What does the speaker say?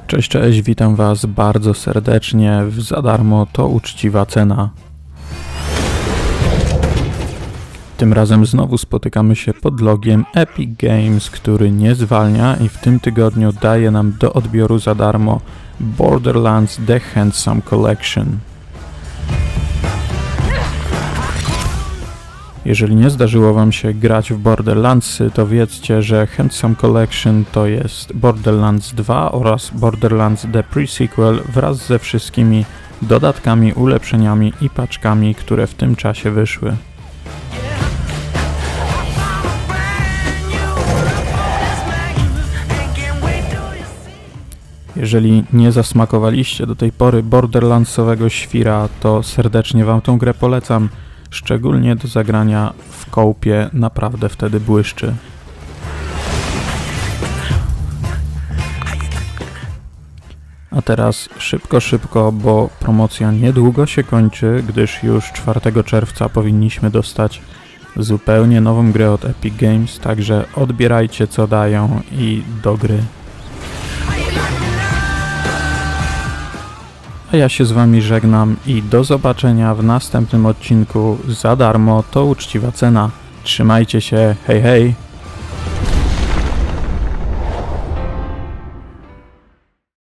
Cześć, cześć, witam Was bardzo serdecznie w Za darmo to uczciwa cena. Tym razem znowu spotykamy się pod logiem Epic Games, który nie zwalnia i w tym tygodniu daje nam do odbioru za darmo Borderlands The Handsome Collection. Jeżeli nie zdarzyło Wam się grać w Borderlandsy, to wiedzcie, że Handsome Collection to jest Borderlands 2 oraz Borderlands The Pre-Sequel wraz ze wszystkimi dodatkami, ulepszeniami i paczkami, które w tym czasie wyszły. Jeżeli nie zasmakowaliście do tej pory borderlandsowego świra, to serdecznie Wam tą grę polecam. Szczególnie do zagrania w kołpie, naprawdę wtedy błyszczy. A teraz szybko, bo promocja niedługo się kończy, gdyż już 4 czerwca powinniśmy dostać zupełnie nową grę od Epic Games, także odbierajcie co dają i do gry. A ja się z Wami żegnam i do zobaczenia w następnym odcinku Za darmo to uczciwa cena. Trzymajcie się, hej hej!